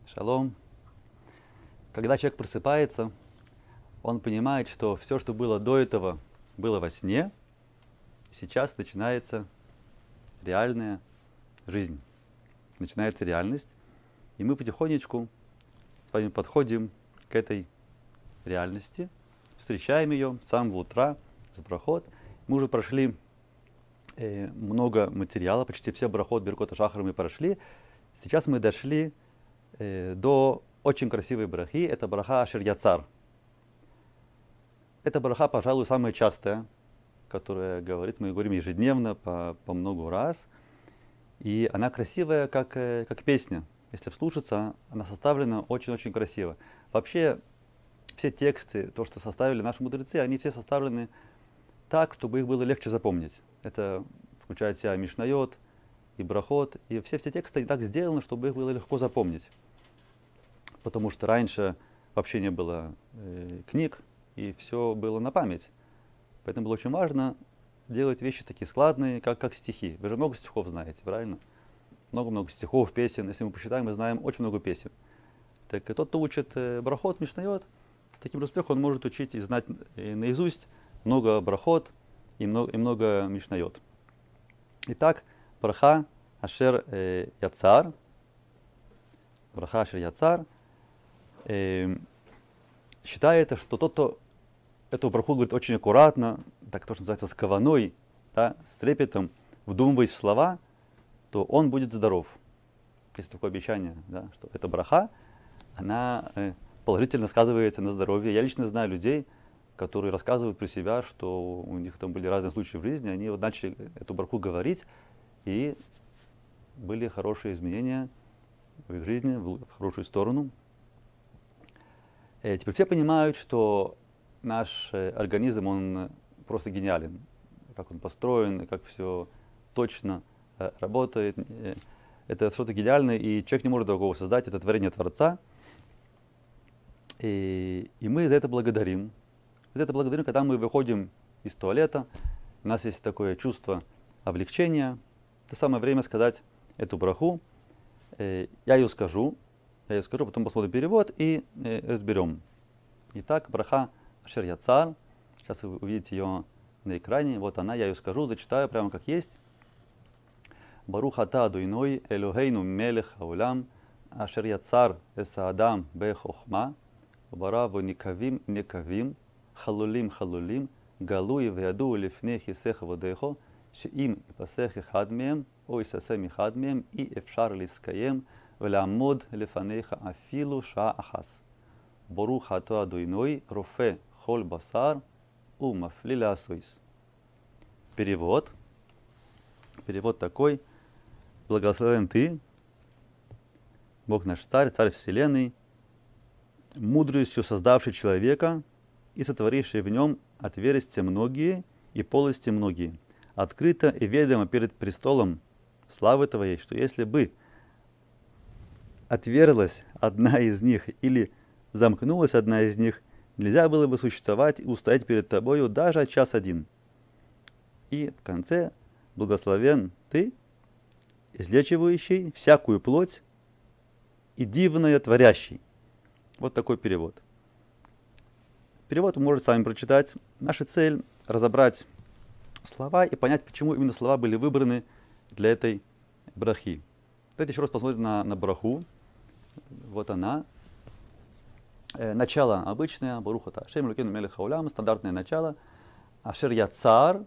Шалом. Когда человек просыпается, он понимает, что все, что было до этого, было во сне, сейчас начинается реальная жизнь. Начинается реальность, и мы потихонечку с вами подходим к этой реальности, встречаем ее с самого утра, с брахот. Мы уже прошли много материала, почти все брахот, беркот и шахар мы прошли. Сейчас мы дошли до очень красивой брахи, это браха Ашер Яцар. Эта браха, пожалуй, самая частая, которая говорит, мы говорим ежедневно по много раз. И она красивая, как песня. Если вслушаться, она составлена очень-очень красиво. Вообще, все тексты, то, что составили наши мудрецы, они все составлены так, чтобы их было легче запомнить. Это включает в себя Мишнайот и Брахот. И все тексты так сделаны, чтобы их было легко запомнить. Потому что раньше вообще не было книг, и все было на память. Поэтому было очень важно делать вещи такие складные, как стихи. Вы же много стихов знаете, правильно? Много-много стихов, песен. Если мы посчитаем, мы знаем очень много песен. Так тот, кто учит Брахот, Мишнайот, с таким же успехом он может учить и знать наизусть много Брахот и много Мишнайот. Итак, браха Ашер Яцар. Браха Ашер Яцар. Считается, что тот, кто эту браху говорит очень аккуратно, так то, что называется, с каваной, да, с трепетом, вдумываясь в слова, то он будет здоров. Есть такое обещание, да, что эта браха, она положительно сказывается на здоровье. Я лично знаю людей, которые рассказывают про себя, что у них там были разные случаи в жизни, они вот начали эту браху говорить, и были хорошие изменения в их жизни, в хорошую сторону. Теперь все понимают, что наш организм, он просто гениален. Как он построен, как все точно работает. Это что-то гениальное, и человек не может другого создать, это творение Творца. И мы за это благодарим. За это благодарим, когда мы выходим из туалета, у нас есть такое чувство облегчения. Это самое время сказать эту браху. Я ее скажу, потом посмотрим перевод и разберем. Итак, браха Ашер Яцар. Сейчас вы увидите ее на экране. Вот она, я ее скажу, зачитаю прямо как есть. Барух ата Адоной Элохейну мелех хаулам Ашер Яцар эса адам бехохма бара вникавим некавим халулим халулим галуи вяду лифней хисех водехо שאם יפסח אחד מהם או יססם אחד מהם אי אפשר להתקיים ולעמוד לפניך אפילו שעה אחת. ברוך אתה אדוני רופא כל בשר ומפליא לעשויס. Перевод. Перевод такой. Благословен ты, Бог наш Царь, Царь Вселенной, мудростью создавший человека и сотворивший в нем отверстия многие и полости многие. Открыто и ведомо перед престолом славы Твоей, что если бы отверлась одна из них или замкнулась одна из них, нельзя было бы существовать и устоять перед Тобою даже час один. И в конце благословен Ты, излечивающий всякую плоть и дивное творящий. Вот такой перевод. Перевод вы можете сами прочитать. Наша цель — разобрать слова и понять, почему именно слова были выбраны для этой брахи. Давайте еще раз посмотрим на браху. Вот она. Начало обычное. Барух ата Ашем Элокейну мелех хаулам. Стандартное начало. Ашер Яцар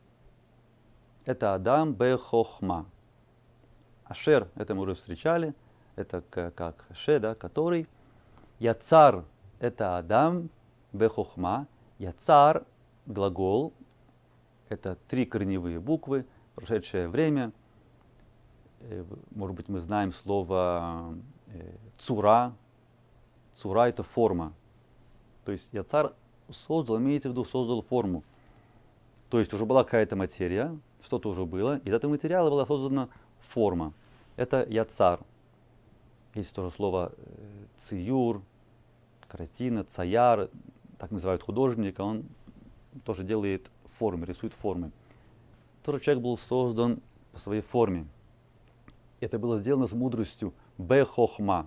— это Адам бе-хохма. Ашер — это мы уже встречали. Это как Ше, да, который. Яцар — это Адам бе-хохма. Яцар — глагол. Это три корневые буквы, прошедшее время. Может быть, мы знаем слово цура. Цура — это форма. То есть Яцар создал, имеется в виду, создал форму. То есть уже была какая-то материя, что-то уже было, из этого материала была создана форма. Это Яцар. Есть тоже слово циюр, картина, цаяр, так называют художника, он тоже делает формы, рисует формы. Тоже человек был создан по своей форме. Это было сделано с мудростью бе-хохма.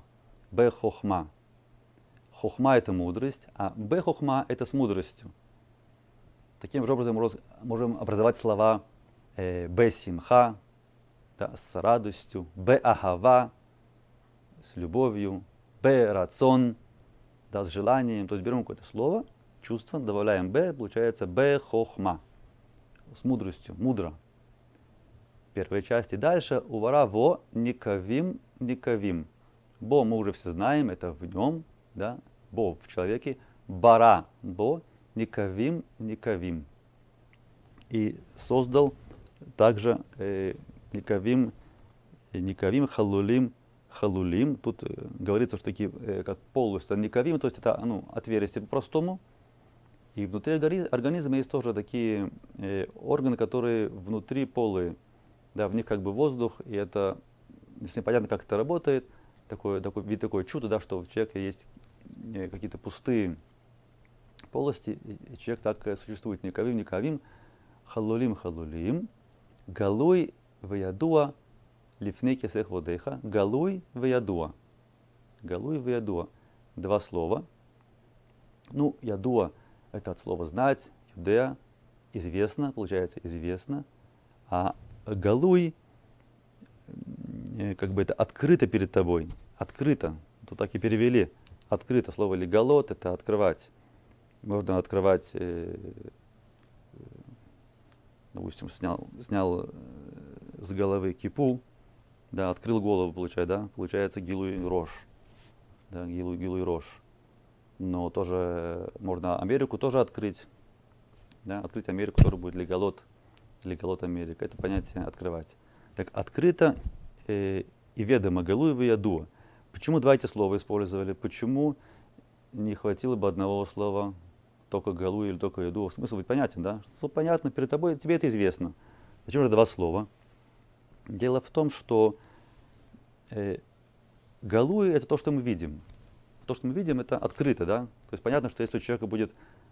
Б хохма. Хохма это мудрость, а Б хохма это с мудростью. Таким же образом можем образовать слова Б симха, да, с радостью, Б ахава, с любовью, Б рацион, да, с желанием. То есть берем какое-то слово, чувство, добавляем Б, получается Б хохма, с мудростью, мудро. Первая часть. И дальше увара во никавим никавим. Бо мы уже все знаем, это в нем, да, бо в человеке, бара бо никавим никавим. И создал также никавим никавим халулим халулим. Тут говорится, что такие как полностью никавим, то есть это отверстие по-простому. И внутри организма есть тоже такие органы, которые внутри полые. Да, в них как бы воздух, и это, если непонятно, как это работает, такой вид такое чудо, да, что в человеке есть какие-то пустые полости, и человек так существует. Никавим, никавим, халулим, халулим, галуй ваядуа, лифней кесех водеха, галуй ваядуа. Галуй ваядуа. Два слова. Ну, ядуа это от слова знать, юдея, известно, получается известно, а галуй, как бы это открыто перед тобой, открыто, тут так и перевели, открыто, слово легалот это открывать, можно открывать, допустим, снял с головы кипу, да, открыл голову, получается гилуй рош, да, гилуй рош, но тоже можно Америку тоже открыть, да, открыть Америку тоже будет легалот Америка, это понятие открывать. Так, открыто и ведомо, галуй ваядуа. Почему два эти слова использовали? Почему не хватило бы одного слова, только галуй или только ядуа? Смысл ведь понятен, да? Что понятно перед тобой, тебе это известно. Зачем же два слова? Дело в том, что галуй это то, что мы видим. То, что мы видим, это открыто, да? То есть понятно, что если у человека будет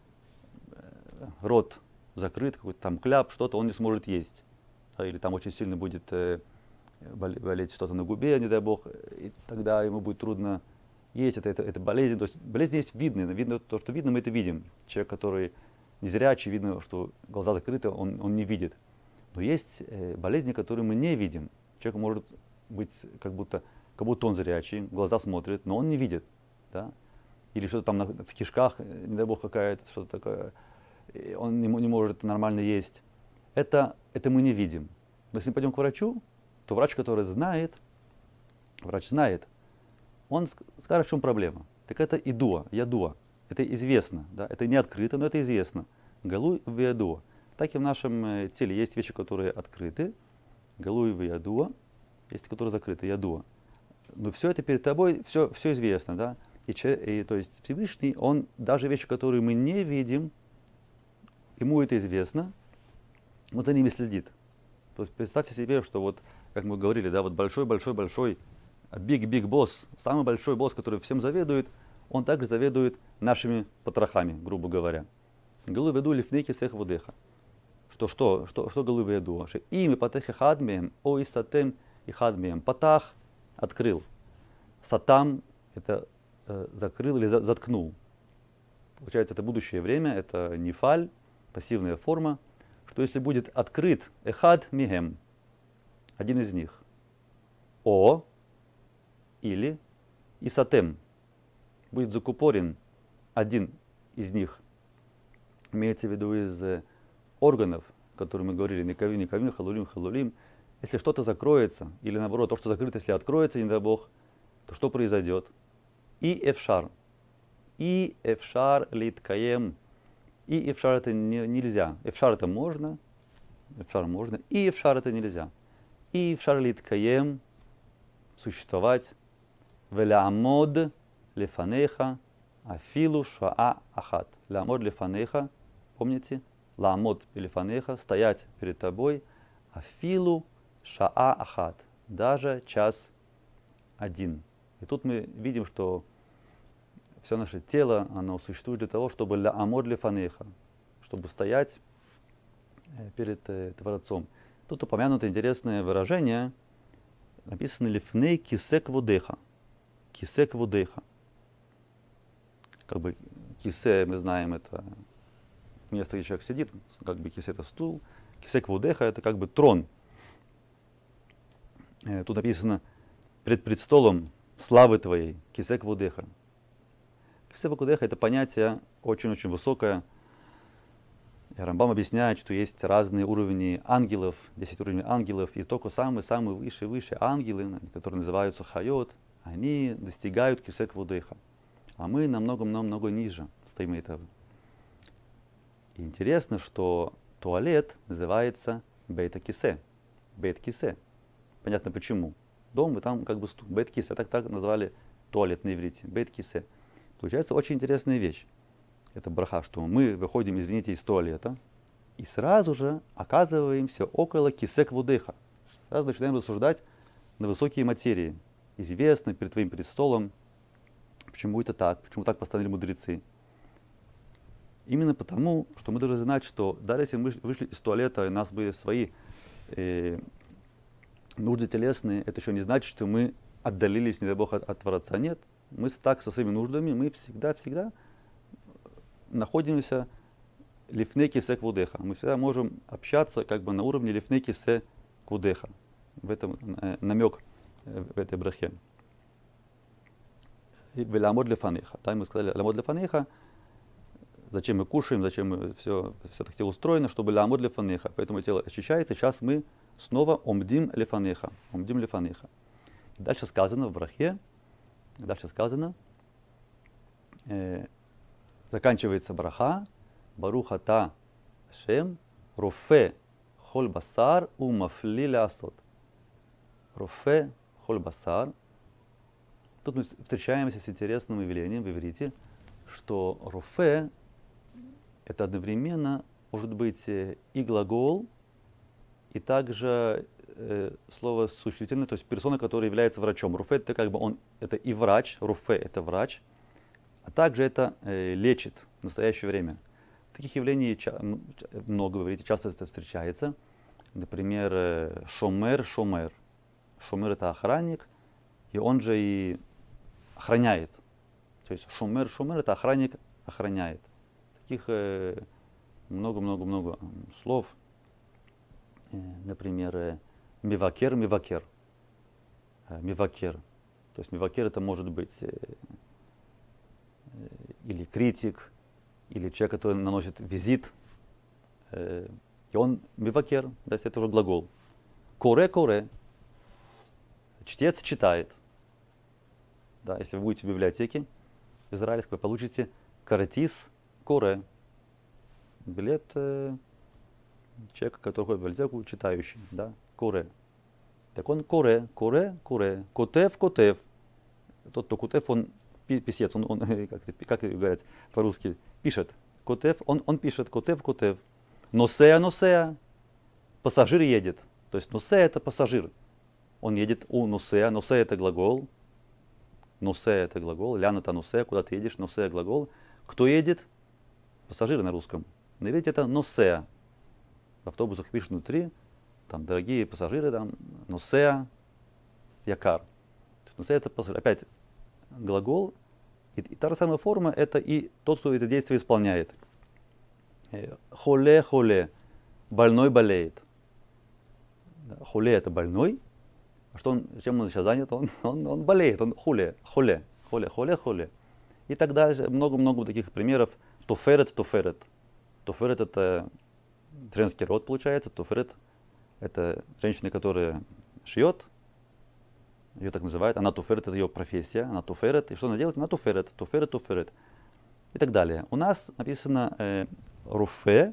рот закрыт, какой-то там кляп, что-то, он не сможет есть. Да, или там очень сильно будет болеть что-то на губе, не дай бог, и тогда ему будет трудно есть. Это болезнь. То есть болезнь есть видно то, что видно, мы это видим. Человек, который незрячий, видно, что глаза закрыты, он не видит. Но есть болезни, которые мы не видим. Человек может быть как будто он зрячий, глаза смотрят, но он не видит. Да? Или что-то там в кишках, не дай бог, какая-то что-то такое, он не может нормально есть. Это мы не видим. Но если мы пойдем к врачу, то врач, который знает, он скажет, в чем проблема. Так это ядуа. Это известно. Да? Это не открыто, но это известно. Галуй ваядуа. Так и в нашем теле есть вещи, которые открыты. Галуй ваядуа. Есть, которые закрыты. Ядуа. Но все это перед тобой, все известно. Да? И то есть Всевышний, он даже вещи, которые мы не видим, ему это известно, он за ними следит. То есть представьте себе, что вот, как мы говорили, да, вот большой big босс, самый большой босс, который всем заведует, он также заведует нашими потрохами, грубо говоря. Галуй веду лифнейки сех водеха. Что галуй веду? Имя патех и хадмием, о и сатем и хадмием. Патах открыл. Сатам это закрыл или заткнул. Получается, это будущее время, это нефаль, пассивная форма, что если будет открыт эхад мигем, один из них, о или исатем, будет закупорен один из них, имеется в виду из органов, которые мы говорили, никавим, никавим, халулим, халулим, если что-то закроется, или наоборот, то, что закрыто, если откроется, не дай бог, то что произойдет? И эфшар литкаем. И эфшар это нельзя. Эфшар это можно, и эфшар это нельзя. И эфшар литкаем, существовать, велямод лефанеха, афилу шаа ахат. Лямод лефанеха, помните? Ламод лефанеха, стоять перед тобой, афилу шаа ахат, даже час один. И тут мы видим, что все наше тело, оно существует для того, чтобы ля амод лефанеха, чтобы стоять перед Творцом. Тут упомянуто интересное выражение, написано лифней кисек водеха. кисе квудеха. Как бы кисе, мы знаем, это место, где человек сидит, как бы кисе это стул. Кисе квудеха это как бы трон. Тут написано пред престолом славы твоей, кисе квудеха. Кисе квудеха это понятие очень-очень высокое. И Рамбам объясняет, что есть разные уровни ангелов, 10 уровней ангелов, и только самые выше ангелы, которые называются хайот, они достигают кисе квудеха. А мы намного ниже стоим этого. И интересно, что туалет называется бейт-кисе. Бейт-кисе. Понятно почему. Дом, и там как бы стул. Бейт-кисе. Так назвали туалет на иврите. Бейт-кисе. Получается очень интересная вещь. Это браха, что мы выходим, извините, из туалета и сразу же оказываемся около кисе квудеха. Сразу начинаем рассуждать на высокие материи. Известно перед твоим престолом, почему это так, почему так постановили мудрецы. Именно потому, что мы должны знать, что даже если мы вышли из туалета, и у нас были свои нужды телесные, это еще не значит, что мы отдалились, не дай Бог, от Творца. Нет, мы так со своими нуждами, мы всегда находимся лифней кисе квудеха. Мы всегда можем общаться как бы на уровне лифней кисе квудеха. В этом намек в этой брахе. Ламод лефанеха. Там мы сказали ламод лефанеха. Зачем мы кушаем, зачем мы все так тело устроено, чтобы ламод лефанеха. Поэтому тело очищается. Сейчас мы снова омдим лефанеха. Омдим лефанеха. Дальше сказано в брахе. Заканчивается браха. Барух ата Ашем рофе холь басар у мафли лясот. Рофе холь басар. Тут мы встречаемся с интересным явлением в иврите, что рофе это одновременно может быть и глагол, и также слово существительное, то есть персона, которая является врачом. Рофе это как бы он, это и врач, рофе это врач, а также это лечит в настоящее время. Таких явлений много в иврите, часто это встречается. Например, шомер. Шомер это охранник, и он же и охраняет. То есть шумер это охранник охраняет. Таких много слов. Например, мивакер. Мивакер. То есть мивакер это может быть или критик, или человек, который наносит визит. И он мивакер, то есть это уже глагол. Коре. Чтец читает. Да, если вы будете в библиотеке израильской, вы получите каратис коре. Билет человека, который ходит в библиотеку, читающий. Да, коре. Так он коре. Котев. Тот, кто котев, он писец, он как говорят по-русски, пишет. Котев, он пишет, котев. Носея. Пассажир едет. То есть носея это пассажир. Он едет у носея. Носея это глагол. Лян это носея. Куда ты едешь? Носея глагол. Кто едет? Пассажиры на русском. На иврите это носея. В автобусах пишут внутри. Там дорогие пассажиры, там носея якар. То есть носея это пассажир. Опять глагол. И та же самая форма это и тот, кто это действие исполняет. Холе. Больной болеет. Холе это больной. А что чем он сейчас занят? Он болеет, он холе. И так дальше. Много таких примеров. Тоферет. Тоферет это женский род получается. Тоферет это женщина, которая шьет. Ее так называют. Она тоферет, это ее профессия. Она тоферет. И что она делает? Она тоферет. И так далее. У нас написано руфе.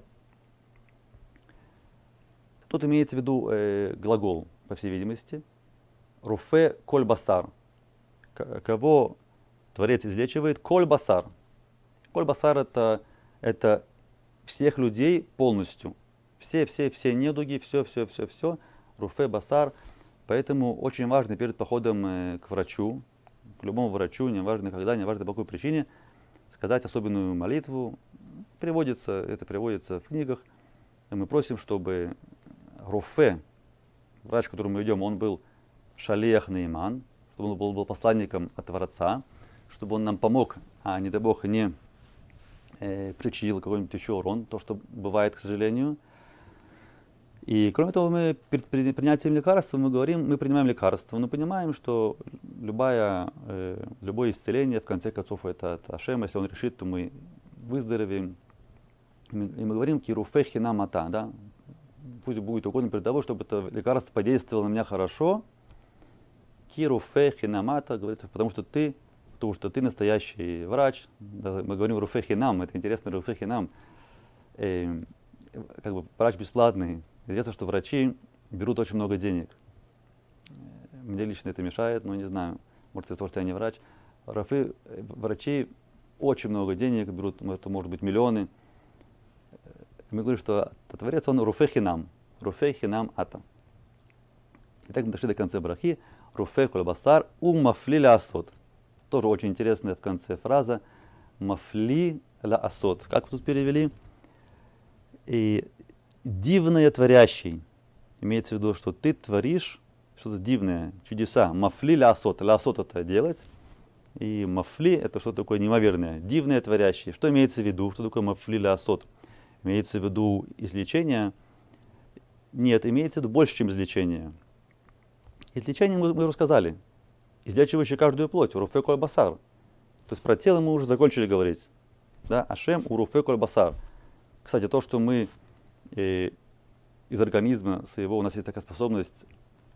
Тут имеется в виду глагол, по всей видимости. Руфе коль басар. Кого Творец излечивает? Коль басар. Коль басар это всех людей полностью. Все недуги, все. Руфе басар. Поэтому очень важно перед походом к врачу, к любому врачу, неважно когда, неважно по какой причине, сказать особенную молитву. Это приводится в книгах. И мы просим, чтобы руфе, врач, к которому мы идем, он был шалиях нейман, чтобы чтобы он был посланником от Творца, чтобы он нам помог, а не дай Бог не причинил какой-нибудь еще урон, то, что бывает, к сожалению. И кроме того, мы перед принятием лекарства мы принимаем лекарство, но понимаем, что любое исцеление, в конце концов, это от Ашема, если он решит, то мы выздоровеем. И мы говорим «Кируфе хинам ата», да? Пусть будет угодно перед того, чтобы это лекарство подействовало на меня хорошо. «Кируфе хинам ата», говорится, потому что ты настоящий врач. Да, мы говорим «Руфе хинам», это интересно, «Руфе хинам», как бы врач бесплатный. Известно, что врачи берут очень много денег. Мне лично это мешает, но не знаю, может из-за того, что я не врач. Врачи очень много денег берут, это может быть миллионы. Мы говорим, что Творец, он руфе хинам ата. Итак, мы дошли до конца брахи. Руфе коль басар мафли ля асот. Тоже очень интересная в конце фраза. Мафли ля асот. Как вы тут перевели? И дивное творящий. Имеется в виду, что ты творишь что-то дивное, чудеса. Мафли ля асот. Ля асот это делать. И мафли это что-то такое неимоверное. Дивное творящее. Что имеется в виду? Что такое мафли ля асот? Имеется в виду излечение? Нет, имеется в виду больше, чем излечение. Излечение мы уже сказали. Излечивающий каждую плоть. Уруфе коль басар. То есть про тело мы уже закончили говорить. Да? Ашем уруфе коль басар. Кстати, то, что мы из организма своего, у нас есть такая способность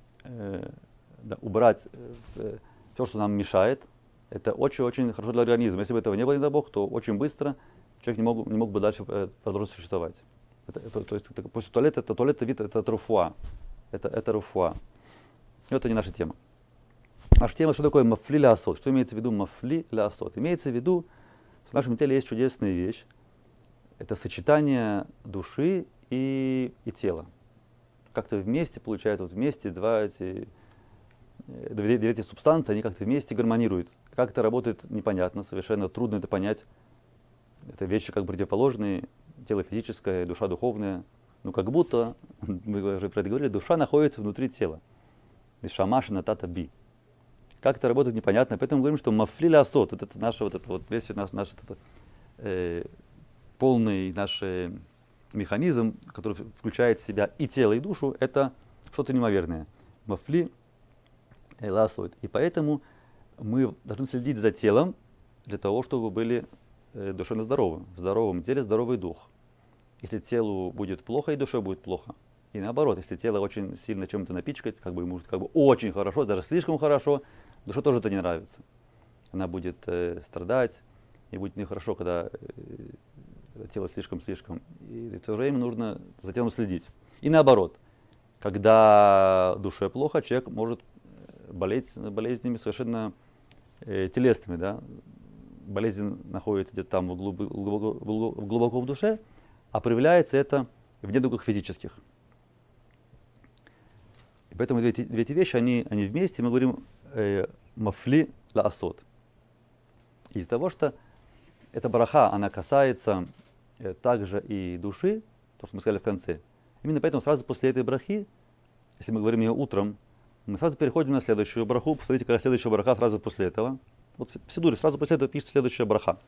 убрать все, что нам мешает, это очень-очень хорошо для организма. Если бы этого не было, не дай Бог, то очень быстро человек не мог бы дальше продолжить существовать. То есть после туалета, это туалет, вид, это руфуа. Это руфуа. Это не наша тема. Наша тема, что такое мафли ля асот. Что имеется в виду мафли ля асот? Имеется в виду, что в нашем теле есть чудесная вещь. Это сочетание души и тела. Как-то вместе получают, вместе две эти субстанции, они как-то вместе гармонируют. Как это работает, непонятно, совершенно трудно это понять. Это вещи как бы противоположные, тело физическое, душа духовная. Ну как будто, мы уже про это говорили, душа находится внутри тела. Нишама натата би. Как это работает, непонятно. Поэтому мы говорим, что мафли ля асот, это весь наш полный наш механизм, который включает в себя и тело, и душу, это что-то неимоверное. Мафли ля асот. И поэтому мы должны следить за телом для того, чтобы вы были душевно здоровы. В здоровом теле здоровый дух. Если телу будет плохо, и душе будет плохо. И наоборот, если тело очень сильно чем-то напичкать, ему очень хорошо, даже слишком хорошо, душе тоже это не нравится. Она будет страдать, и будет нехорошо, когда тело слишком. И в то время нужно за телом следить. И наоборот, когда душе плохо, человек может болеть болезнями совершенно телесными. Да? Болезнь находится где-то там глубоко в душе, а проявляется это в недугах физических. И поэтому две эти вещи, они вместе, мы говорим мафли ля асот. Из-за того, что эта браха, она касается также и души, то, что мы сказали в конце. Именно поэтому сразу после этой брахи, если мы говорим ее утром, мы сразу переходим на следующую браху. Посмотрите, какая следующая браха сразу после этого. Вот в Сидуре сразу после этого пишется следующая браха.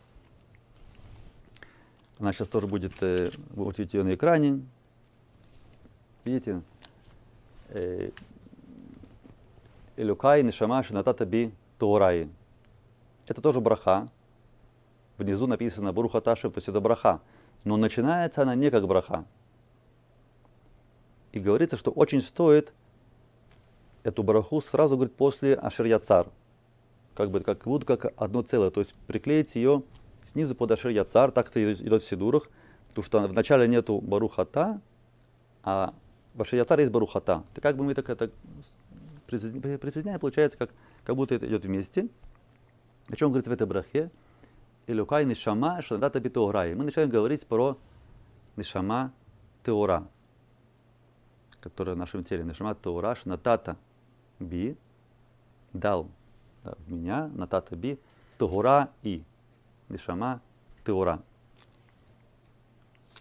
Она сейчас тоже будет, вы увидите ее на экране. Видите? Элюкай нишама шинатата би тоораи. Это тоже браха. Внизу написано Баруха Ташем, то есть это браха. Но начинается она не как браха. И говорится, что очень стоит эту браху сразу говорить после Ашер Яцар. Как будто как одно целое. То есть приклеить ее снизу под Ашер Яцар, так это идет в Сидурах. Потому что вначале нету Барухата, а в Ашер Яцар есть Барухата. Так как бы мы это присоединяем, получается, как будто это идет вместе. О чем говорится в этой брахе? Элюкай нишама шанатата би тоораи. Мы начинаем говорить про нишама теора, которая в нашем теле. Нишама теора шанатата би дал в меня, натата би теора и нишама теора.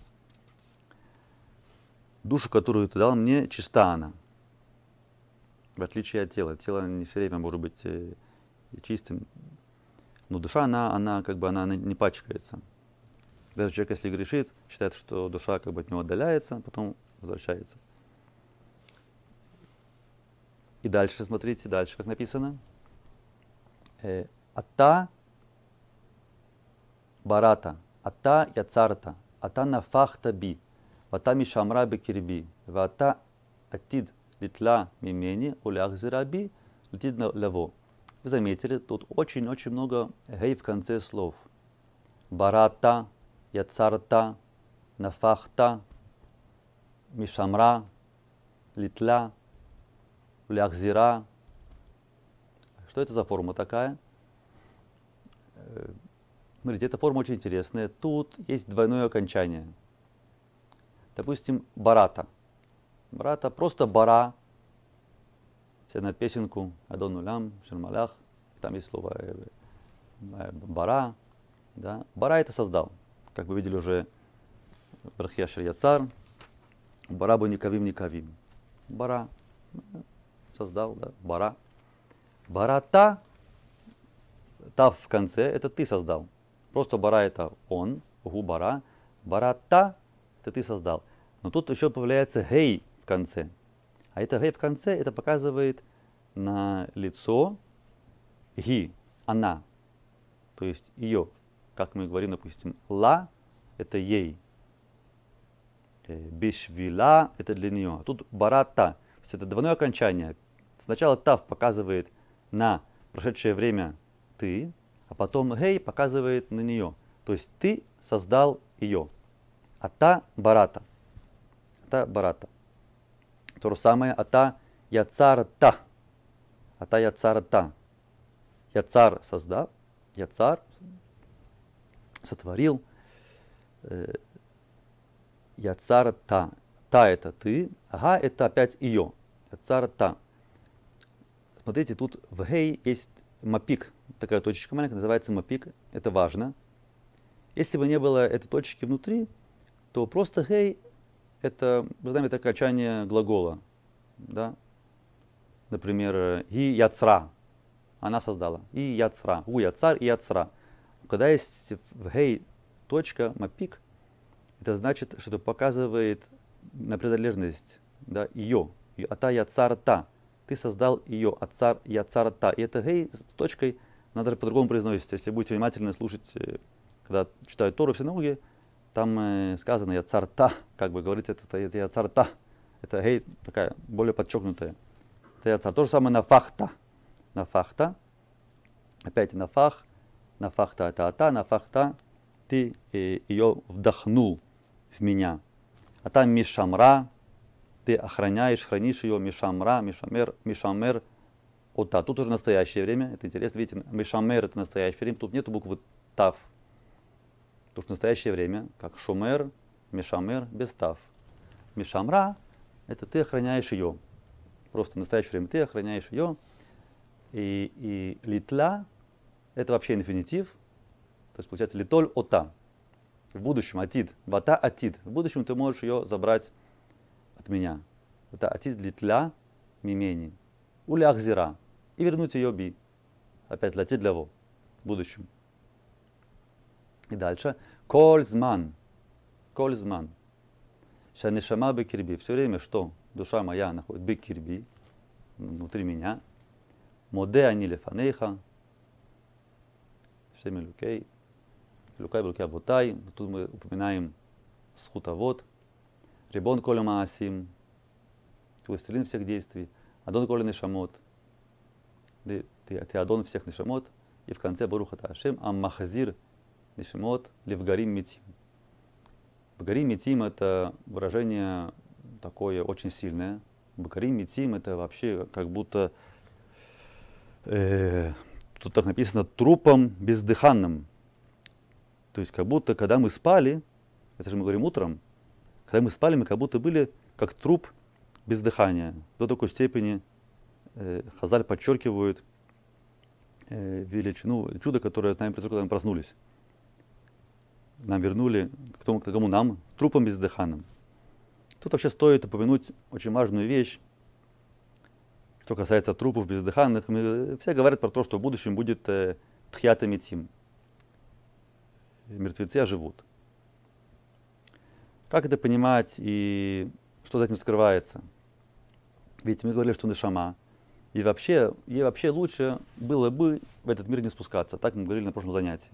Душу, которую ты дал мне, чиста она. в отличие от тела. Тело не все время может быть чистым, но душа, она как бы она не пачкается. Даже человек, если грешит, считает, что душа как бы от него отдаляется, потом возвращается. И дальше, смотрите, дальше как написано. Ата барата, ата яцарта, ата нафахта би, вата мишамра бекирби, вата атид литла мимени улях би, летит лаво. Вы заметили, тут очень-очень много гей в конце слов. Барата, яцарта, нафахта, мишамра, литла, улях. Что это за форма такая? Смотрите, эта форма очень интересная. Тут есть двойное окончание. Допустим, барата. Барата, просто бара. Все знают песенку Адон Улям, Шермалях. Там есть слово бара. Да? Бара это создал. Как вы видели уже в Брахе Ашер Яцар. Бара бы никавим. Бара. Создал, да, бара. Барата, тав в конце, это ты создал. Просто бара это он, гу бара. Барата, это ты создал. Но тут еще появляется гей в конце. А это гей в конце, это показывает на лицо ги, она. То есть ее, как мы говорим, допустим, ла, это ей. Бишвила, это для нее. Тут барата, то есть это двойное окончание. Сначала тав показывает на прошедшее время ты, а потом гей показывает на нее. То есть ты создал ее. Ата барата. Ата барата. То же самое ата яцарта. Ата яцарта. Яцар создал. Яцар сотворил. Яцарта. Та это ты. Ага, это опять ее. Яцарта. Смотрите, тут в гей есть мапик, такая точечка маленькая, называется мапик, это важно. Если бы не было этой точки внутри, то просто гей, это, вы знаете, это окончание глагола. Да? Например, и яцра, она создала, и яцра, у яцар и яцра. Когда есть в гей точка, мапик, это значит, что это показывает на принадлежность, да, ее, ата яцарта. Ты создал ее, ацар, яцарта. И это гей с точкой, она даже по-другому произносится. Если будете внимательно слушать, когда читают Тору в синагоге, там сказано яцарта, как бы говорится, это яцарта. Это гей такая, более подчеркнутая. Это яцар. То же самое нафахта. Нафахта. Опять нафах. Нафахта это ата, нафахта. Ты ее вдохнул в меня. А там мишамра. Ты охраняешь, хранишь ее, мишамра, мишамер, ота. Тут уже настоящее время, это интересно, видите, мишамер это настоящее время, тут нету буквы тав. Потому что настоящее время, как шумер, мишамер, без тав. Мишамра, это ты охраняешь ее. Просто в настоящее время ты охраняешь ее. И литла, это вообще инфинитив, то есть получается литоль ота. В будущем атид, вата атид. В будущем ты можешь ее забрать от меня. Это атид литля мимени. Улях зира. И вернуть ее би. Опять латид для во. В будущем. И дальше. Кользман. Кользман. Шанишама бекирби. Все время, что душа моя находит бекирби. Внутри меня. Моде ани лефанейха. Шеми лукей. Лукай лукей абутай. Тут мы упоминаем схутавод. Рибон коля маасим, властелин всех действий, Адон коля нешамот, ты Адон всех нешамот, и в конце Барух ата Ашем, аммахазир нешамот левгарим митим. Вгарим митим это выражение такое очень сильное. Вгарим митим это вообще как будто, тут так написано, трупом бездыханным. То есть как будто, когда мы спали, это же мы говорим утром, когда мы спали, мы как будто были как труп без дыхания. До такой степени Хазаль подчеркивают величину, чудо, которое с нами произошло, когда мы проснулись. Нам вернули, к тому нам, трупом бездыханным. Тут вообще стоит упомянуть очень важную вещь, Что касается трупов бездыханных, все говорят про то, что в будущем будет тхьят митим. Мертвецы оживут. Как это понимать и что за этим скрывается? Ведь мы говорили, что нешама. И вообще, ей вообще лучше было бы в этот мир не спускаться. Так мы говорили на прошлом занятии.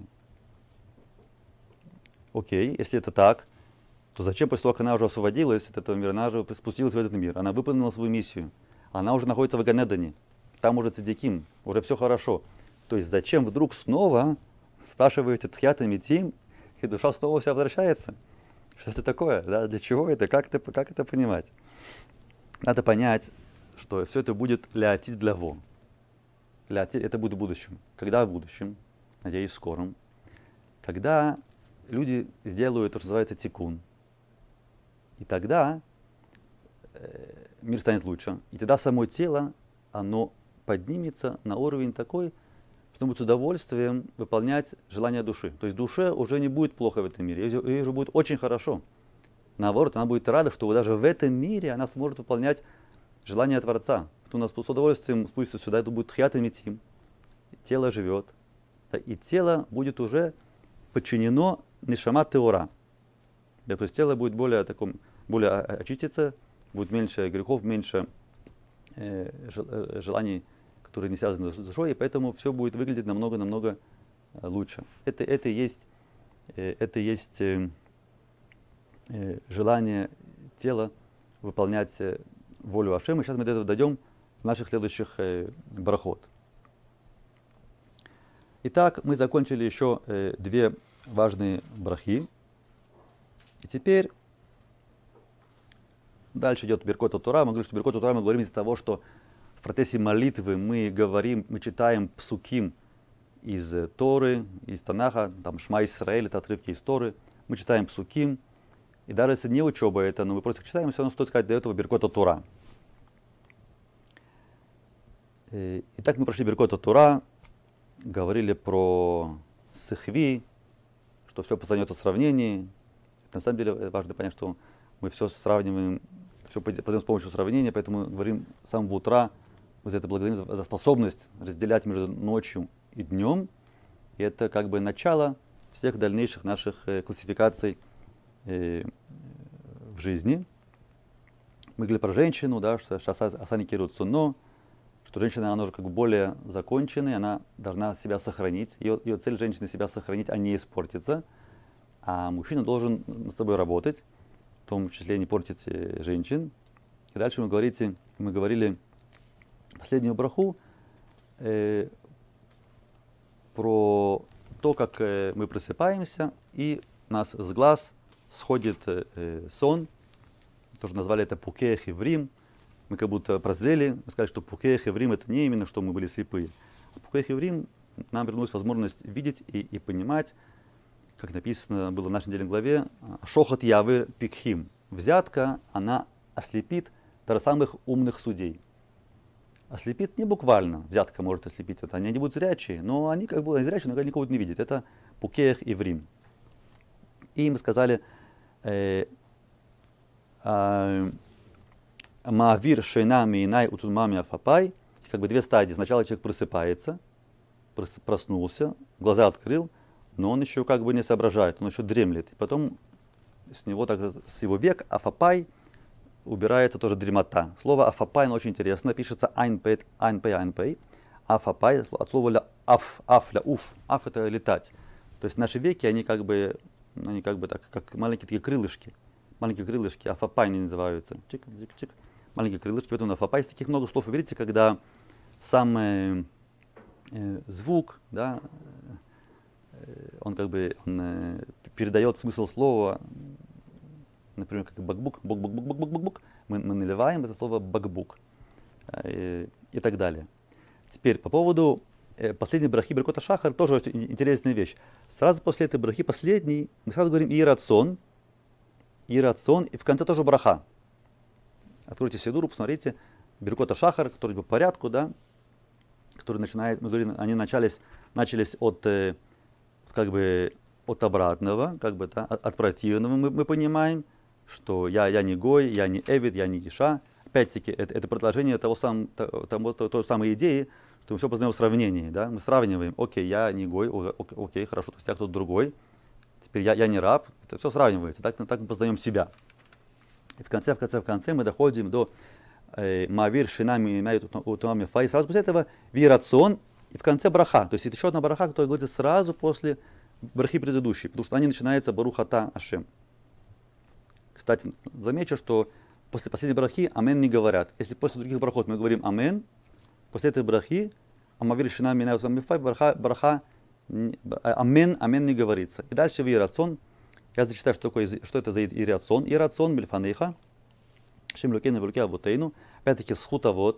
Окей, если это так, то зачем после того, как она уже освободилась от этого мира, она же спустилась в этот мир, она выполнила свою миссию, она уже находится в Ганедане, там уже цадиким, уже все хорошо. То есть зачем вдруг снова спрашиваете тхьят митим, и душа снова вся возвращается? Что это такое? Да? Для чего это? Как это понимать? Надо понять, что все это будет леотит для во. Это будет в будущем. Когда в будущем? Надеюсь, в скором. Когда люди сделают то, что называется тикун. И тогда мир станет лучше. И тогда само тело, оно поднимется на уровень такой, что будет с удовольствием выполнять желания души. То есть душе уже не будет плохо в этом мире, ей уже будет очень хорошо. Наоборот, она будет рада, что даже в этом мире она сможет выполнять желания Творца. Что у нас с удовольствием спустится сюда, это будет тхьят митим. Тело живет. И тело будет уже подчинено нешама теора. Да, то есть тело будет более очиститься, будет меньше грехов, меньше желаний, которые не связаны с душой, и поэтому все будет выглядеть намного лучше. Это есть желание тела выполнять волю Ашема. Сейчас мы до этого дойдем в наших следующих брахот. Итак, мы закончили еще две важные брахи. И теперь дальше идет Беркот Тора. Мы говорим, что Беркот Тора мы говорим из-за того, что в процессе молитвы мы читаем псуким из Торы, из Танаха, там Шма Исраэль, это отрывки из Торы. Мы читаем псуким, и даже если не учеба это, но мы просто читаем, все равно стоит сказать до этого Беркот Тора. Итак, мы прошли Беркот Тора, говорили про сихви, что все познается в сравнении. На самом деле важно понять, что мы все сравниваем, все познаем с помощью сравнения, поэтому говорим с самого утра, мы за это благодарим за способность разделять между ночью и днем. И это как бы начало всех дальнейших наших классификаций в жизни. Мы говорили про женщину, да, что асани кирут суно, что женщина, она уже как бы более законченная, она должна себя сохранить. Ее цель женщины себя сохранить, а не испортиться. А мужчина должен над собой работать, в том числе не портить женщин. И дальше мы говорили последнюю браху про то, как мы просыпаемся, и у нас с глаз сходит сон. Тоже назвали это пукех иврим. Мы как будто прозрели, мы сказали, что пукех иврим это не именно, что мы были слепые. А пукех иврим нам вернулась возможность видеть и понимать, как написано было в нашей недельной главе, шохот явыр пикхим. Взятка, она ослепит даже самых умных судей. Ослепит не буквально, взятка может ослепить, это они не будут зрячие, но они как бы зрячие, но никого не видят. Это пукех иврим. И мы сказали, маавир шейна миинай утунмами афапай, как бы две стадии. Сначала человек просыпается, проснулся, глаза открыл, но он еще как бы не соображает, он еще дремлет. И потом с него также, с его век, афапай, убирается тоже дремота. Слово афапай, оно очень интересно, пишется айнпей. Афапай, от слова ля аф ля уф. Аф это летать. То есть наши веки, они как бы так, как маленькие такие крылышки. Маленькие крылышки, афапай они называются. Чик-чик-чик. Маленькие крылышки, поэтому афапай. Из таких много слов, вы видите, когда сам звук, да, он передает смысл слова, например, как бакбук, бок-бок-бок-бок-бок-бок, мы наливаем это слово бакбук и так далее. Теперь по поводу последней брахи Беркота Шахар, тоже очень интересная вещь. Сразу после этой брахи, последней, мы сразу говорим ирацон, и в конце тоже браха. Откройте Сидуру, посмотрите, Беркота Шахар, который по порядку, да, который начинает, мы говорим, они начались от обратного, от противного. Мы понимаем, что я не гой, я не эвид, я не иша. опять-таки, это продолжение той самой идеи, что мы все познаем в сравнении. Да? Мы сравниваем, окей, я не гой, окей, хорошо, то есть я кто-то другой, теперь я не раб, это все сравнивается, так мы познаем себя. И в конце мы доходим до Маавир, Шинами, Утумами, Фаи, сразу после этого Вирацион, и в конце браха. То есть это еще одна браха, которая говорится сразу после брахи предыдущей, потому что они начинаются Барухата Ашем. Кстати, замечу, что после последней брахи амен не говорят. Если после других брахот мы говорим амен, после этой брахи, Амавир Шинами, Утумами, Фаи, браха амен не говорится. И дальше Вирацион. Я зачитаю, что это за ирацион. Ирацион мильфанейха. Шем лукейну велуке авотейну. Опять-таки схутавод.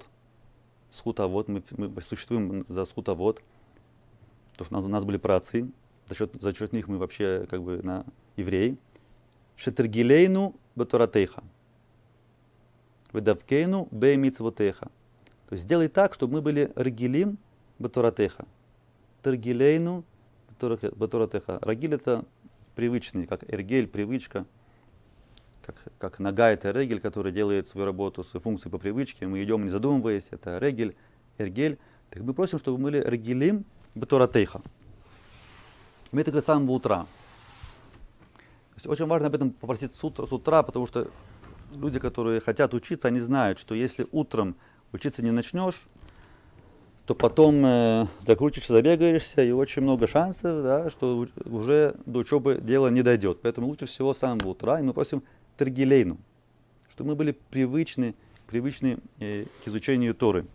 Мы существуем за схутавод. Потому что у нас были праотцы. За счет них мы вообще как бы евреи. Шетергилейну бетуратейха. Ведавкейну бемицвотейха. То есть сделай так, чтобы мы были регилим бетуратейха. Тергилейну бетуратейха. Рагиль это привычный, как эргель, привычка, как нога это регель, который делает свою работу, свою функцию по привычке. Мы идем не задумываясь, это регель, эргель. Так мы просим, чтобы мы были регелим бетуратейха. Мы это с самого утра. То есть очень важно об этом попросить с утра, потому что люди, которые хотят учиться, они знают, что если утром учиться не начнешь, то потом закрутишься, забегаешься, и очень много шансов, да, что уже до учебы дело не дойдет. Поэтому лучше всего с самого утра, и мы просим тергилейну, чтобы мы были привычны к изучению Торы.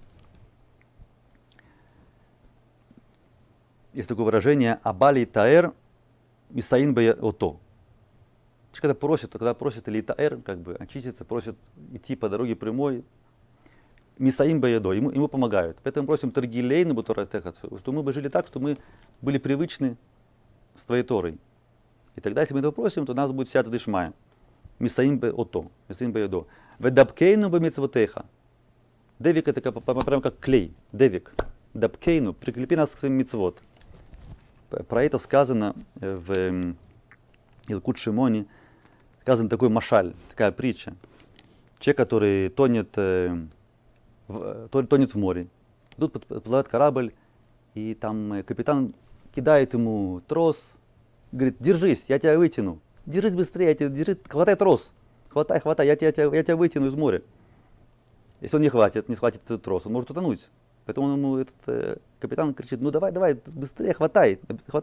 Есть такое выражение «абали таэр мисаин бе ото». Когда просят или таэр, как бы очиститься, просят идти по дороге прямой, Мисаим Баядо, ему помогают. Поэтому просим Тергилейну Бутуратеха, чтобы мы бы жили так, что мы были привычны с твоей Торой. И тогда, если мы этого просим, то у нас будет вся эта дышмая. Мисаим Баядо. Ведабкейну Бамицвотеха. Девик это прямо как клей. Девик. Дабкейну. Прикрепи нас к своим мицвот. Про это сказано в Илкут Шимони. Сказан такой машаль, такая притча. Человек, который тонет в море. Тут подплывает корабль, и там капитан кидает ему трос, говорит: держись, я тебя вытяну. Держись быстрее, хватай трос. Хватай, я тебя вытяну из моря. Если он не схватит этот трос, он может утонуть. Поэтому ему этот капитан кричит: ну давай, быстрее, хватай.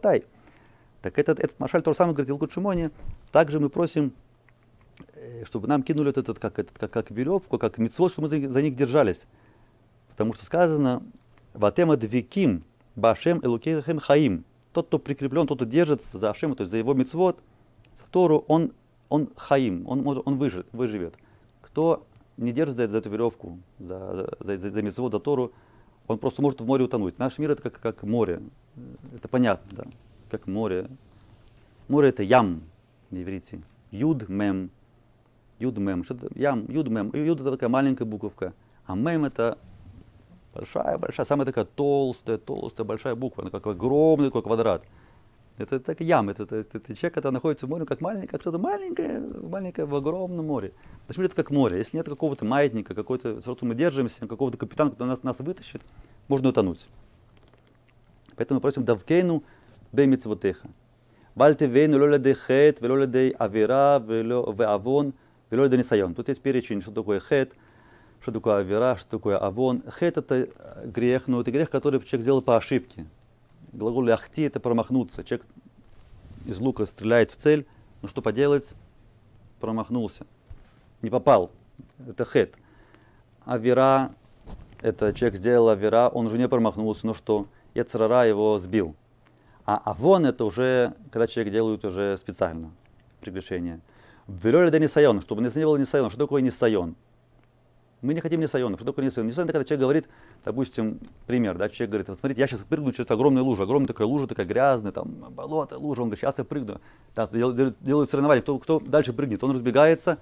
Так этот машаль то же самое говорит Илкут Шимони. Также мы просим, чтобы нам кинули как веревку, как мицвот, чтобы мы за них держались. Потому что сказано: «Ватема двиким башем элукейхем хаим». Тот, кто прикреплен, тот, кто держится за Ашема, то есть за его мицвот, за Тору, он хаим, он выживет. Кто не держится за эту веревку, за мицвот, за Тору, он просто может в море утонуть. Наш мир это как море. Это понятно, да? Как море. Море это ям на иврите. Юд-мем. Что-то ям, юд-мем. Юд это такая маленькая буковка. А мем это большая, самая такая толстая, большая буква. Она как огромный такой квадрат. Это так ям. Это человек, который находится в море, как что-то маленькое в огромном море. Наш мир это как море. Если нет какого-то маятника, сразу мы держимся, какого-то капитана, который нас вытащит, можно утонуть. Поэтому мы просим давкейну бемицвотеха. Вальтевейну лоледей хет, велоледей авира, веавон, велоледей нисайон. Тут есть перечень, что такое хет, что такое авира, что такое авон. Хет это грех, но это грех, который человек сделал по ошибке. Глагол ляхти это промахнуться. Человек из лука стреляет в цель, но что поделать? Промахнулся. Не попал. Это хет. Авира, это человек сделал авира, он уже не промахнулся, но что? Яцрара его сбил. А авон это уже, когда человек делает уже специально прегрешение. Велёля да нисайон, чтобы не было нисайон. Что такое нисайон? Мы не хотим нисайонов. Что такое нисайон? Нисайон это когда человек говорит, допустим, пример, да, человек говорит: вот смотрите, я сейчас прыгну через огромную лужу, огромная такая лужа, такая грязная, там болото, лужа, он говорит: сейчас я прыгну. Да, делают соревнования, кто дальше прыгнет, он разбегается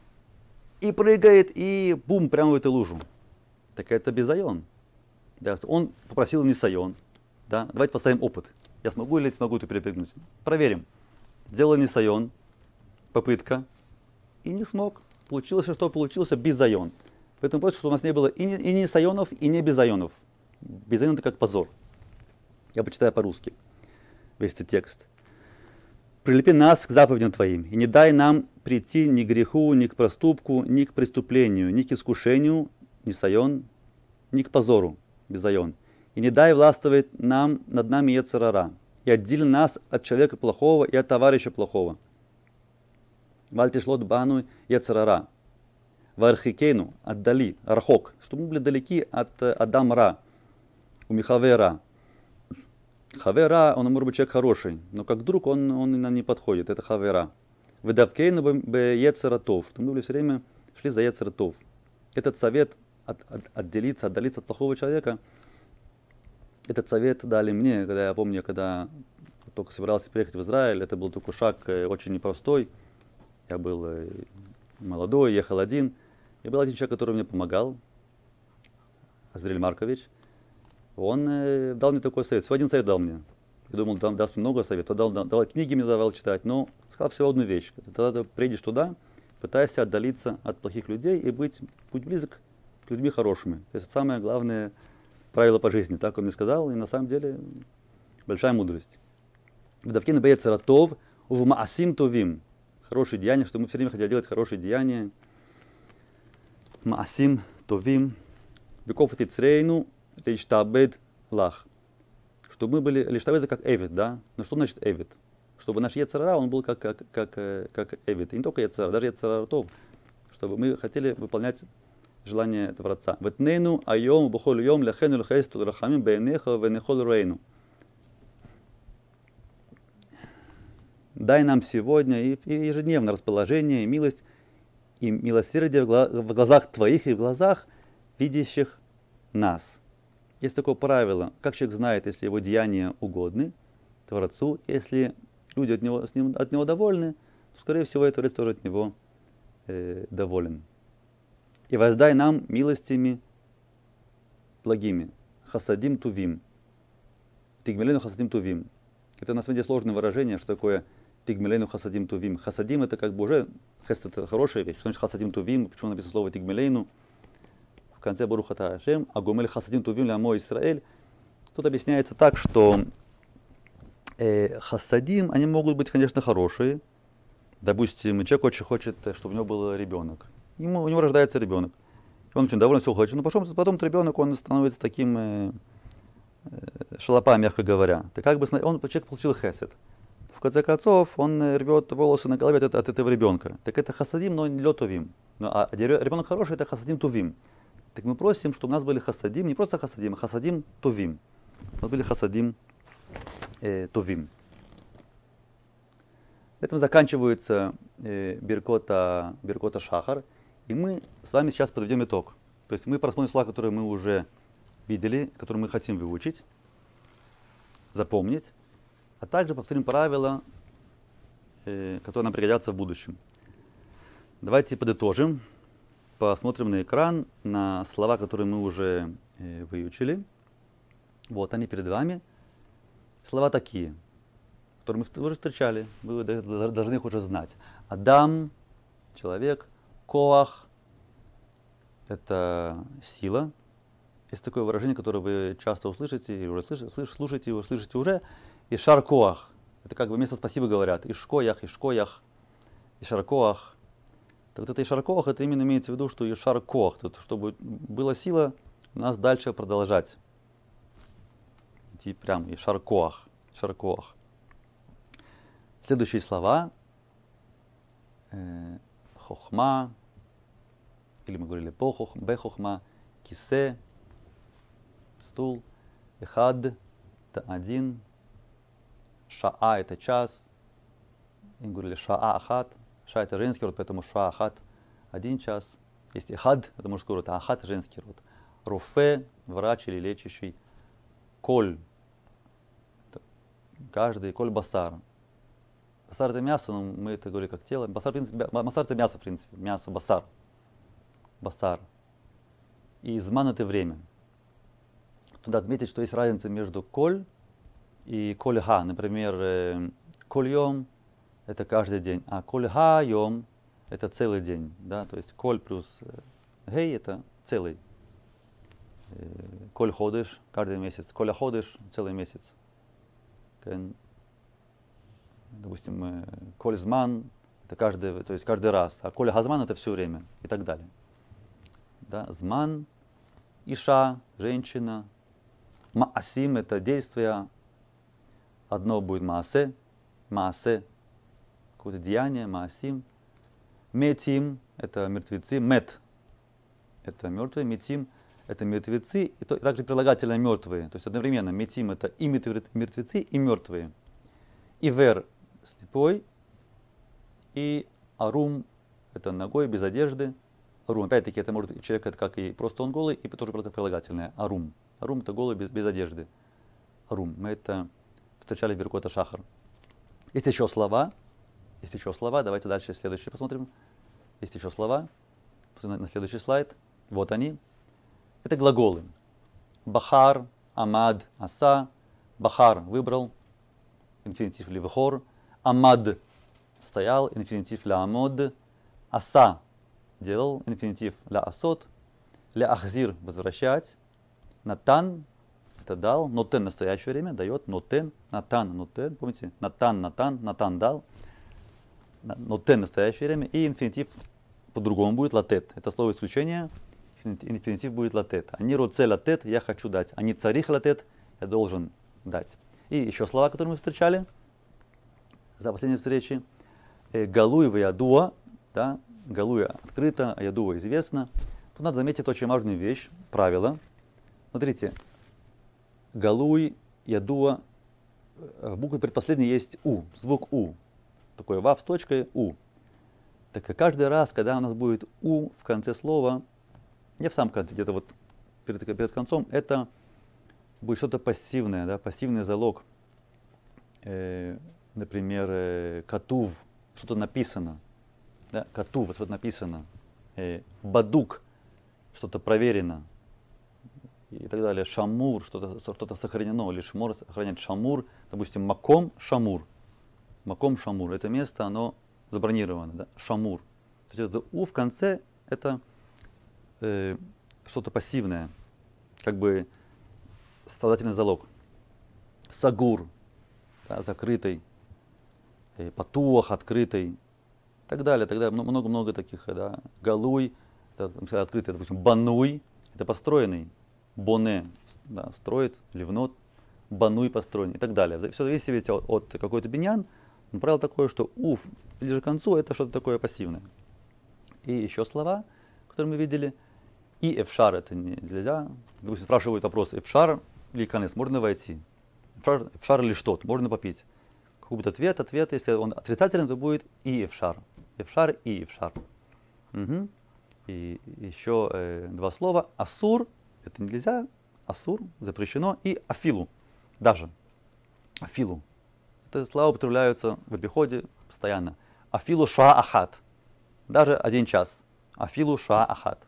и прыгает, и бум, прямо в эту лужу. Так это безайон. Да, он попросил нисайон. Да, давайте поставим опыт. Я смогу или не смогу это перепрыгнуть? Проверим. Сделал нисайон, попытка, и не смог. Получилось, что получился безайон. Поэтому просто, чтобы у нас не было и не сайонов, и не безайонов. Безайон это как позор. Я почитаю по-русски весь этот текст. Прилепи нас к заповедям Твоим, и не дай нам прийти ни к греху, ни к проступку, ни к преступлению, ни к искушению, ни сайон, ни к позору, безайон. И не дай властвовать нам над нами йецер ара, и отдели нас от человека плохого и от товарища плохого. Валь тишлот бану йецер ара. Вархикейну, отдали, архок, чтобы мы были далеки от Адам Ра, у Михаве Ра. Хаве Ра, он может быть человек хороший, но как друг он нам не подходит, это Хаве Ра. Выдавкейну бе йецер тов, чтобы мы были все время шли за йецер тов. Этот совет отделиться, отдалиться от плохого человека, этот совет дали мне, когда я помню, когда только собирался приехать в Израиль, это был такой шаг очень непростой. Я был молодой, ехал один. И был один человек, который мне помогал, Азриль Маркович. Он дал мне такой совет, всего один совет дал мне. Я думал, там даст много советов, давал книги, мне давал читать, но сказал всего одну вещь. Когда ты приедешь туда, пытайся отдалиться от плохих людей и будь близок к людьми хорошими. То есть это самое главное правило по жизни. Так он мне сказал, и на самом деле большая мудрость. Вдавкин бейцера тов, ув маасим товим. Хорошие деяния, что мы все время хотели делать хорошие деяния. Маасим товим. Беков тицрейну лиштабед лах. Чтобы мы были, лиштабед это как эвид, да? Но что значит эвид? Чтобы наш йецер ара, он был как эвид. И не только йецер ара, даже йецер ара тов. Чтобы мы хотели выполнять желание Творца. Ветнейну айом бухол йом лехену лхейсту рахамим бейнеха венехол рейну. Дай нам сегодня и ежедневно расположение, и милость, и милосердие в глазах Твоих и в глазах видящих нас. Есть такое правило, как человек знает, если его деяния угодны Творцу, если люди от него довольны, то, скорее всего, и Творец тоже от него доволен. И воздай нам милостями благими. Хасадим тувим. Тигмелену хасадим тувим. Это на самом деле сложное выражение, что такое тигмелену хасадим тувим. Хасадим это как бы уже, хест это хорошая вещь. Что значит хасадим тувим? Почему написано слово тигмелену? В конце Барух ата Ашем, а гомель хасадим тувим ля мо Исраэль. Тут объясняется так, что хасадим, они могут быть, конечно, хорошие. Допустим, человек очень хочет, чтобы у него был ребенок. У него рождается ребенок. Он очень доволен, все хочет. Но потом этот ребенок, он становится таким шалопа, мягко говоря. Так как бы человек получил хесед. В конце концов, он рвет волосы на голове от этого ребенка. Так это хасадим, но не летовим. А ребенок хороший, это хасадим тувим. Так мы просим, чтобы у нас были хасадим, не просто хасадим, а хасадим тувим. У нас были хасадим тувим. Этим заканчивается Беркота Шахар. И мы с вами сейчас подведем итог. То есть мы просмотрим слова, которые мы уже видели, которые мы хотим выучить, запомнить, а также повторим правила, которые нам пригодятся в будущем. Давайте подытожим, посмотрим на экран, на слова, которые мы уже выучили. Вот они перед вами. Слова такие, которые мы уже встречали, вы должны их уже знать. Адам, человек, коах – это сила. Есть такое выражение, которое вы часто услышите, и уже слушаете уже. И шар-коах – это как бы вместо спасибо говорят. Ишкоях, ишкоях, ишар-коах. Так вот это ишар-коах, это именно имеется в виду, что ишар-коах, чтобы была сила у нас дальше продолжать. Идти прямо, ишар-коах, ишар-коах. Следующие слова. Хохма, или мы говорили бехохма, кисе, стул, эхад, это один, шаа это час, и мы говорили шаа ахат, ша это женский род, поэтому ша ахат один час, есть эхад, это мужской род, а ахат женский род, руфе, врач или лечащий, коль, каждый, коль басар. Басар это мясо, но мы это говорили как тело. Басар это мясо, в принципе. Мясо, басар. Басар. И зман это время. Туда отметить, что есть разница между коль и коль-ха. Например, коль-йом это каждый день, а коль-ха-йом это целый день. Да? То есть коль плюс Гей это целый. Коль ходишь каждый месяц. Коля ходишь целый месяц. Допустим, коль зман это каждый, то есть каждый раз. А коля газман это все время. И так далее. Да? Зман, иша, женщина. Маасим это действие. Одно будет маасе. Маасе какое-то деяние, маасим. Метим это мертвецы. Мет это мертвые. Метим это мертвецы. И также прилагательно мертвые. То есть одновременно метим это и мертвецы, и мертвые. Ивер слепой. И арум это ногой, без одежды. Арум, опять-таки, это может быть человек, это как и просто он голый, и тоже прилагательное. Арум. Арум это голый, без одежды. Арум. Мы это встречали в Беркот ха-Шахар. Есть еще слова. Давайте дальше следующие посмотрим. Есть еще слова. Посмотрим на следующий слайд. Вот они. Это глаголы. Бахар, амад, аса. Бахар выбрал. Инфинитив ливхор. Амад стоял. Инфинитив ля амод. Аса делал. Инфинитив ля асот. Ля ахзир возвращать. Натан это дал. Нотен в настоящее время дает. Нотен. Натан, нотен. Помните? Натан, натан. Натан дал. Нотен в настоящее время. И инфинитив по-другому будет латет. Это слово исключения. Инфинитив будет латет. Они роце латет, я хочу дать. Они царих латет, я должен дать. И еще слова, которые мы встречали за последней встречи. Галуй в ядуа. Да? Галуй открыто, а ядуа известно. Тут надо заметить очень важную вещь, правило. Смотрите. Галуй, ядуа. В букве предпоследней есть у. Звук у. Такой вав с точкой у. Так и каждый раз, когда у нас будет у в конце слова, не в самом конце, где-то вот перед концом, это будет что-то пассивное, да, пассивный залог. Например, катув, что-то написано. Да, катув, что-то написано. Бадук, что-то проверено. И так далее. Шамур, что-то сохранено. Или шмор, сохранять шамур. Допустим, маком шамур. Маком шамур. Это место, оно забронировано. Да? Шамур. То есть это у в конце это что-то пассивное. Как бы страдательный залог. Сагур. Да, закрытый. Патуах, открытый. И так далее. Много-много таких. Да. Галуй. Это открытый. Допустим, бануй. Это построенный. Боне, да, строит, ливнот, бануй построен и так далее. Все зависит от какой-то биньян. Но правило такое, что уф ближе к концу это что-то такое пассивное. И еще слова, которые мы видели. И эфшар это нельзя. Допустим, спрашивают вопрос, эфшар или конец, можно войти? Эфшар или что-то, можно попить? Какой будет ответ, если он отрицательный, то будет и эфшар. Эфшар и эфшар. Угу. И еще два слова. Асур. Это нельзя, асур, запрещено, и афилу, даже, афилу. Это слова употребляются в обиходе постоянно. Афилу ша ахат, даже 1 час. Афилу ша ахат.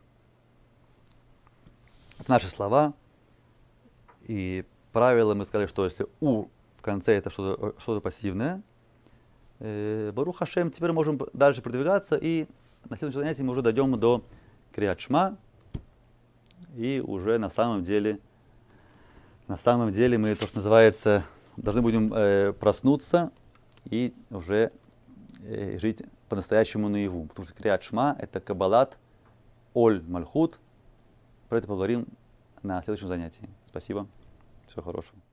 Это наши слова. И правило мы сказали, что если у в конце это что-то пассивное, Барух Хашем, теперь можем дальше продвигаться, и на следующем занятии мы уже дойдем до Криат Шма. И уже на самом деле мы, то, что называется, должны будем проснуться и уже жить по-настоящему наяву. Потому что Криат Шма это Каббалат Оль Мальхут. Про это поговорим на следующем занятии. Спасибо. Всего хорошего.